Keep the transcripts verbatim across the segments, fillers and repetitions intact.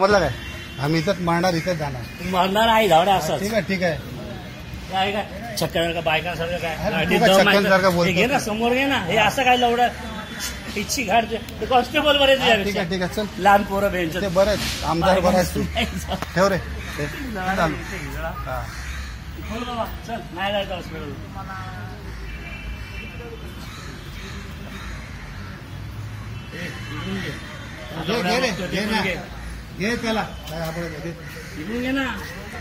समजलं काय? आम्ही इथंच मारणार, इथंच जाणार. मारणार आहे धावड्या असं. ठीक आहे ठीक आहे. काय काय छक्क्यासारखं बायकांसारखं काय घे ना, समोर घे ना. हे असं काय लवडं इच्छी घाट ते कॉन्स्टेबल बरे. ठीक आहे ठीक आहे चल. लहान पोरं बेंच ते बरं आहेत, आमदार बरं आहेस तू. ठेव रे. चल नाही जायचं हॉस्पिटल. घे रे, घे ना, घे त्याला. इकडून घे ना.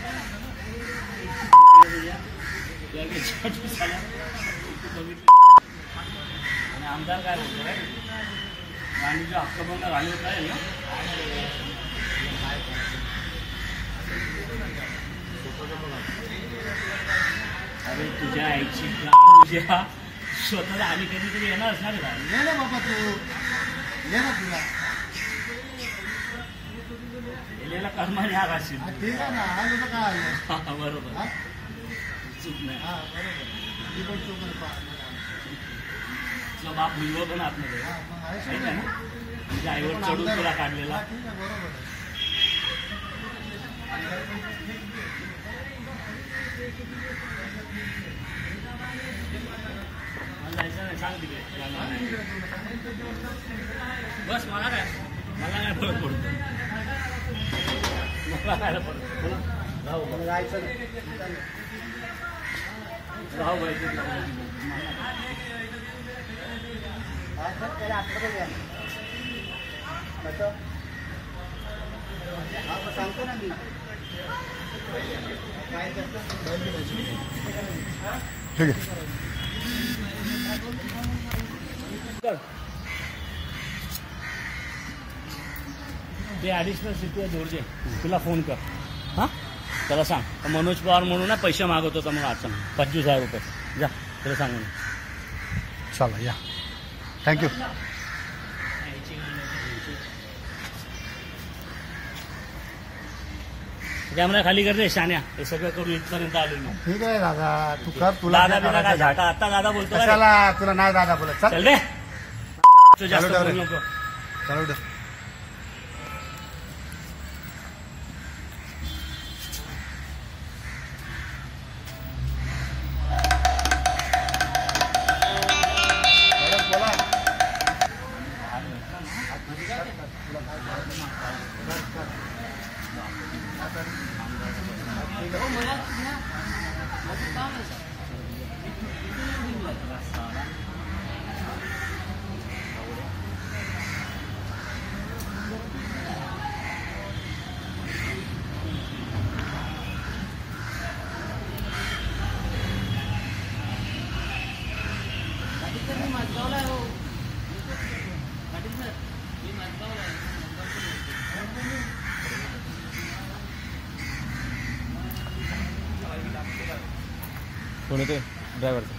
आणि आमदार काय बोलतो रे, आणि जो हक्कभंग घालू काय ना. अरे तुझ्या आईची तुझ्या स्वतःला आम्ही कधीतरी येणार असणार का? ये ना बाबा तू, ये ना तुला गेलेला कर्माने हा राशील. ठीक आहे ना. हा तुझं काय आलं? बरोबर, चूक नाही. हा बरोबर, मी पण चूक नाही. तुझा बाप भुजबळ पण आतमध्ये आहे ना, म्हणजे आईवर चढून तुला काढलेला. ठीक आहे बरोबर. जायचं नाही, सांग तिकडे. बस मला काय, मला काय फरक पडतो, मला काय फरक राहू मला जायचं राहू पाहिजे. सांगतो ना मी. ठीक आहे. ते ॲडिशनल सिटी आहे जोडजे, तुला फोन कर. हां त्याला सांग मनोज पवार म्हणून ना पैसे मागत होता मग अडचण पंचवीस हजार रुपये. जा त्याला सांग म्हणून. चला या, थँक्यू. कॅमेरा खाली करते शान्या. हे सगळं करू इथपर्यंत आलो मी. ठीक आहे दादा, तू कर. तुला दादा बिना काय झाटा. आता दादा बोलतो चला, तुला नाही दादा बोलत. चल रे, तू जास्त बोलू नको. चालू दे. कोण येते ड्रायव्हरचं?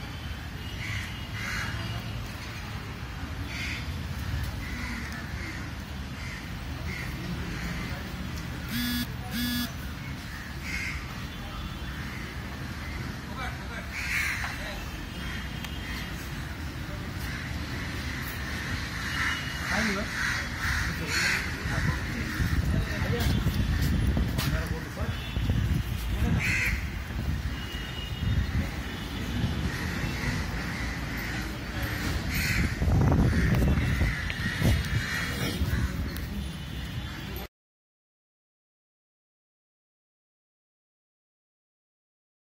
काय